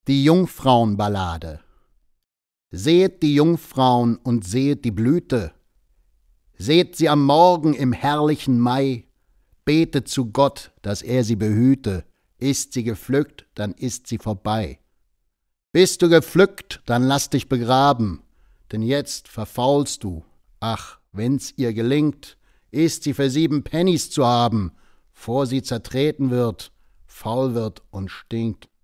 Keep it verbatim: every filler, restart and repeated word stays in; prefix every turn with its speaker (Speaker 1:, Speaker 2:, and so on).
Speaker 1: Die Jungfrauenballade. Sehet die Jungfrauen und sehet die Blüte, seht sie am Morgen im herrlichen Mai, betet zu Gott, dass er sie behüte, ist sie gepflückt, dann ist sie vorbei. Bist du gepflückt, dann lass dich begraben, denn jetzt verfaulst du, ach, wenn's ihr gelingt, ist sie für sieben Pennies zu haben, vor sie zertreten wird, faul wird und stinkt.